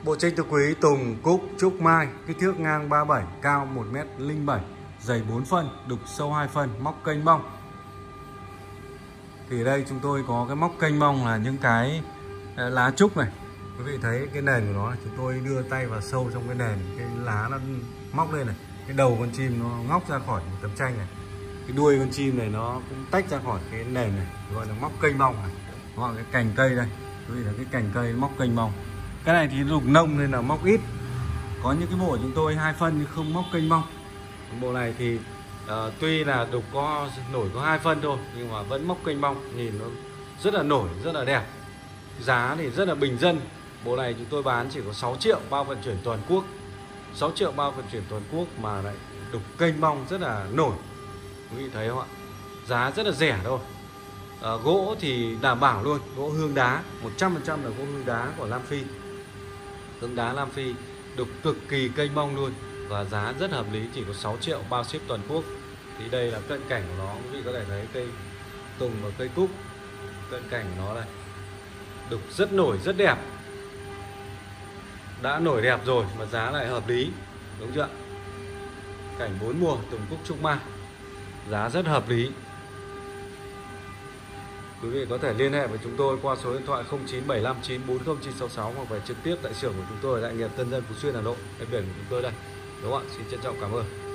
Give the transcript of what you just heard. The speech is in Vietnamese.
Bộ tranh tứ quý Tùng Cúc Trúc Mai, kích thước ngang 37, cao 1m07, dày 4 phân, đục sâu 2 phân, móc kênh bong. Thì ở đây chúng tôi có cái móc kênh bong là những cái lá trúc này. Quý vị thấy cái nền của nó, chúng tôi đưa tay vào sâu trong cái nền, cái lá nó móc lên này. Cái đầu con chim nó ngóc ra khỏi tấm tranh này. Cái đuôi con chim này nó cũng tách ra khỏi cái nền này, gọi là móc kênh bong này. Hoặc cái cành cây đây, quý vị thấy cái cành cây móc kênh bong. Cái này thì lục nông nên là móc ít. Có những cái bộ chúng tôi 2 phân nhưng không móc kênh bong. Bộ này thì tuy là đục nổi có 2 phân thôi nhưng mà vẫn móc kênh bong, nhìn nó rất là nổi, rất là đẹp. Giá thì rất là bình dân. Bộ này chúng tôi bán chỉ có 6 triệu bao vận chuyển toàn quốc. 6 triệu bao vận chuyển toàn quốc mà lại đục kênh bong rất là nổi. Quý vị thấy không ạ? Giá rất là rẻ thôi. Gỗ thì đảm bảo luôn, gỗ hương đá 100% là gỗ hương đá của Lam Phi. Hương đá Lam Phi đục cực kỳ kênh bong luôn. Và giá rất hợp lý, chỉ có 6 triệu bao ship toàn quốc. Thì đây là cận cảnh của nó, quý vị có thể thấy cây tùng và cây cúc. Cận cảnh của nó đây, đục rất nổi, rất đẹp. Đã nổi đẹp rồi mà giá lại hợp lý, đúng chưa? Cảnh 4 mùa Tùng Cúc Trúc Mai, giá rất hợp lý. Quý vị có thể liên hệ với chúng tôi qua số điện thoại 0975940966 hoặc về trực tiếp tại xưởng của chúng tôi tại nghiệp Tân Dân Phú Xuyên Hà Nội, cái biển của chúng tôi đây. Đúng không ạ? Xin trân trọng cảm ơn.